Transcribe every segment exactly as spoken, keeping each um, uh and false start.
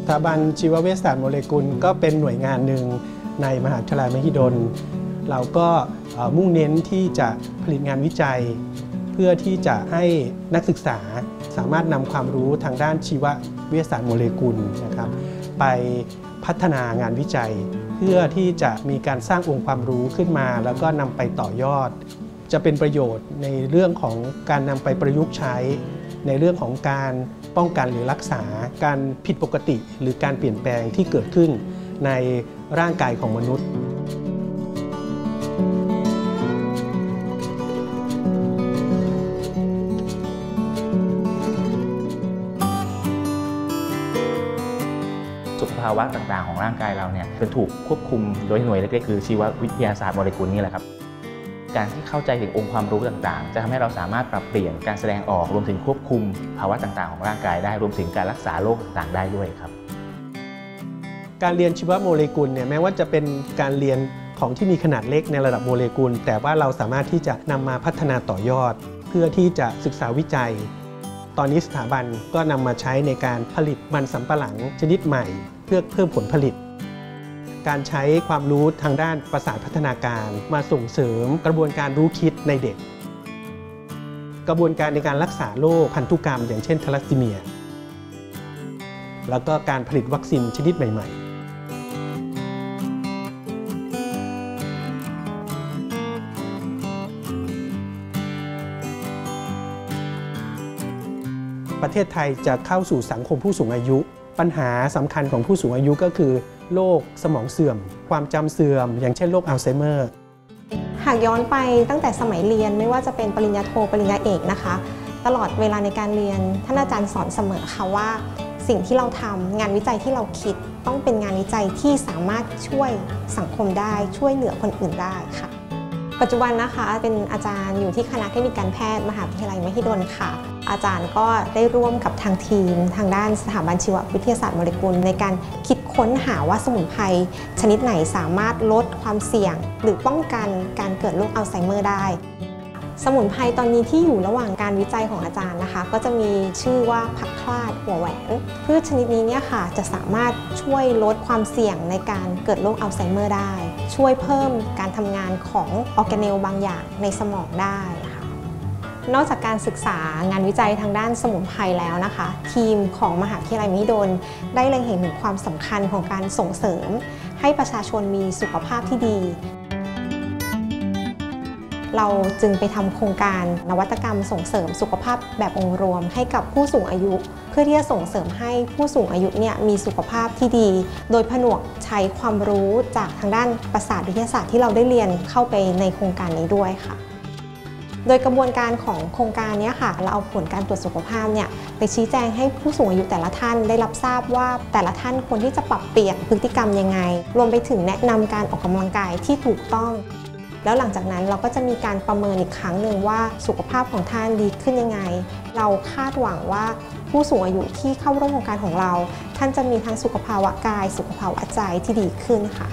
ถาบันชีวเวชศาสตร์โมเลกุลก็เป็นหน่วยงานหนึ่งในมหาวิทยาลัยมหิดลเราก็มุ่งเน้นที่จะผลิตงานวิจัยเพื่อที่จะให้นักศึกษาสามารถนำความรู้ทางด้านชีววิทยาศาสตร์โมเลกุลนะครับไปพัฒนางานวิจัยเพื่อที่จะมีการสร้างองค์ความรู้ขึ้นมาแล้วก็นำไปต่อยอดจะเป็นประโยชน์ในเรื่องของการนำไปประยุกต์ใช้ในเรื่องของการป้องกันหรือรักษาการผิดปกติหรือการเปลี่ยนแปลงที่เกิดขึ้นในร่างกายของมนุษย์สุขภาวะต่างๆของร่างกายเราเนี่ยจะถูกควบคุมโดยหน่วยเล็กๆคือชีววิทยาศาสตร์โมเลกุลนี่แหละครับการที่เข้าใจถึงองค์ความรู้ต่างๆจะทำให้เราสามารถปรับเปลี่ยนการแสดงออกรวมถึงควบคุมภาวะต่างๆของร่างกายได้รวมถึงการรักษาโรคต่างๆได้ด้วยครับการเรียนชีวโมเลกุลเนี่ยแม้ว่าจะเป็นการเรียนของที่มีขนาดเล็กในระดับโมเลกุลแต่ว่าเราสามารถที่จะนำมาพัฒนาต่อยอดเพื่อที่จะศึกษาวิจัยตอนนี้สถาบันก็นำมาใช้ในการผลิตมันสำปะหลังชนิดใหม่เพื่อเพิ่มผลผลิตการใช้ความรู้ทางด้านประสาทพัฒนาการมาส่งเสริมกระบวนการรู้คิดในเด็กกระบวนการในการรักษาโรคพันธุกรรมอย่างเช่นทาลัสซีเมียแล้วก็การผลิตวัคซีนชนิดใหม่ๆประเทศไทยจะเข้าสู่สังคมผู้สูงอายุปัญหาสำคัญของผู้สูงอายุก็คือโรคสมองเสื่อมความจำเสื่อมอย่างเช่นโรคอัลไซเมอร์หากย้อนไปตั้งแต่สมัยเรียนไม่ว่าจะเป็นปริญญาโทปริญญาเอกนะคะตลอดเวลาในการเรียนท่านอาจารย์สอนเสมอค่ะว่าสิ่งที่เราทำงานวิจัยที่เราคิดต้องเป็นงานวิจัยที่สามารถช่วยสังคมได้ช่วยเหลือคนอื่นได้ค่ะปัจจุบันนะคะเป็นอาจารย์อยู่ที่คณะเทคนิคการแพทย์มหาวิทยาลัยมหิดลค่ะอาจารย์ก็ได้ร่วมกับทางทีมทางด้านสถาบันชีววิทยาศาสตร์โมเลกุลในการคิดค้นหาว่าสมุนไพรชนิดไหนสามารถลดความเสี่ยงหรือป้องกันการเกิดโรคอัลไซเมอร์ได้สมุนไพรตอนนี้ที่อยู่ระหว่างการวิจัยของอาจารย์นะคะก็จะมีชื่อว่าผักคลาดหัวแหวนพืชชนิดนี้เนี่ยค่ะจะสามารถช่วยลดความเสี่ยงในการเกิดโรคอัลไซเมอร์ได้ช่วยเพิ่มการทำงานของออร์แกเนลบางอย่างในสมองได้ค่ะนอกจากการศึกษางานวิจัยทางด้านสมุนไพรแล้วนะคะทีมของมหาวิทยาลัยมหิดลได้เล็งเห็นถึงความสำคัญของการส่งเสริมให้ประชาชนมีสุขภาพที่ดีเราจึงไปทำโครงการนวัตกรรมส่งเสริมสุขภาพแบบองค์รวมให้กับผู้สูงอายุเพื่อที่จะส่งเสริมให้ผู้สูงอายุเนี่ยมีสุขภาพที่ดีโดยผนวกใช้ความรู้จากทางด้านประสาทวิทยาศาสตร์ที่เราได้เรียนเข้าไปในโครงการนี้ด้วยค่ะโดยกระบวนการของโครงการนี้ค่ะเราเอาผลการตรวจสุขภาพเนี่ยไปชี้แจงให้ผู้สูงอายุแต่ละท่านได้รับทราบว่าแต่ละท่านควรที่จะปรับเปลี่ยนพฤติกรรมยังไงรวมไปถึงแนะนำการออกกำลังกายที่ถูกต้องแล้วหลังจากนั้นเราก็จะมีการประเมินอีกครั้งหนึ่งว่าสุขภาพของท่านดีขึ้นยังไงเราคาดหวังว่าผู้สูงอายุที่เข้าร่วมโครงการของเราท่านจะมีทั้งสุขภาวะกายสุขภาวะใจที่ดีขึ้นค่ะ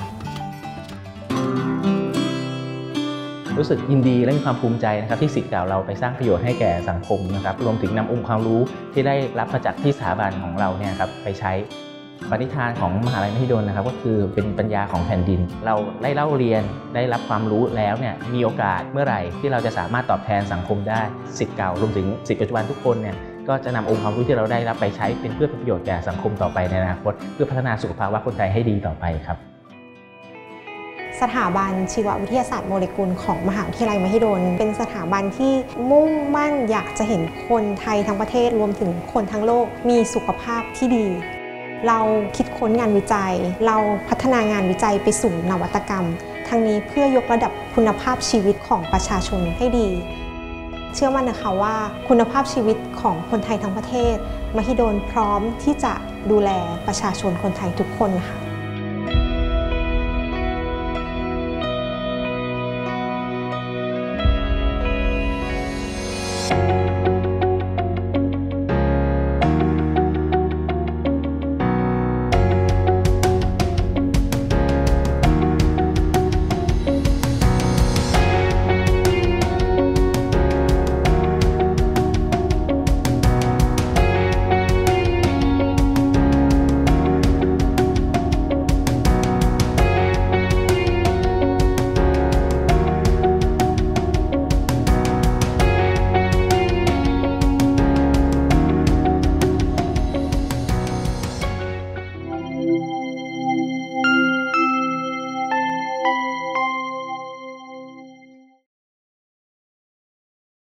รู้สึกยินดีและมีความภูมิใจนะครับที่ศิษย์เก่าเราไปสร้างประโยชน์ให้แก่สังคมนะครับรวมถึงนำองค์ความรู้ที่ได้รับมาจากที่สถาบันของเราเนี่ยครับไปใช้ปณิธานของมหาวิทยาลัยมหิดลนะครับก็คือเป็นปัญญาของแผ่นดินเราได้เล่าเรียนได้รับความรู้แล้วเนี่ยมีโอกาสเมื่อไหร่ที่เราจะสามารถตอบแทนสังคมได้ศิษย์เก่ารวมถึงศิษย์ปัจจุบันทุกคนเนี่ยก็จะนำองค์ความรู้ที่เราได้รับไปใช้เป็นเพื่อประโยชน์แก่สังคมต่อไปในอนาคตเพื่อพัฒนาสุขภาวะคนไทยให้ดีต่อไปครับสถาบันชีววิทยาศาสตร์โมเลกุลของมหาวิทยาลัยมหิดลเป็นสถาบันที่มุ่งมั่นอยากจะเห็นคนไทยทั้งประเทศรวมถึงคนทั้งโลกมีสุขภาพที่ดีเราคิดค้นงานวิจัยเราพัฒนางานวิจัยไปสู่นวัตกรรมทั้งนี้เพื่อยกระดับคุณภาพชีวิตของประชาชนให้ดีเชื่อมั่นนะคะว่าคุณภาพชีวิตของคนไทยทั้งประเทศมหิดลพร้อมที่จะดูแลประชาชนคนไทยทุกคนค่ะ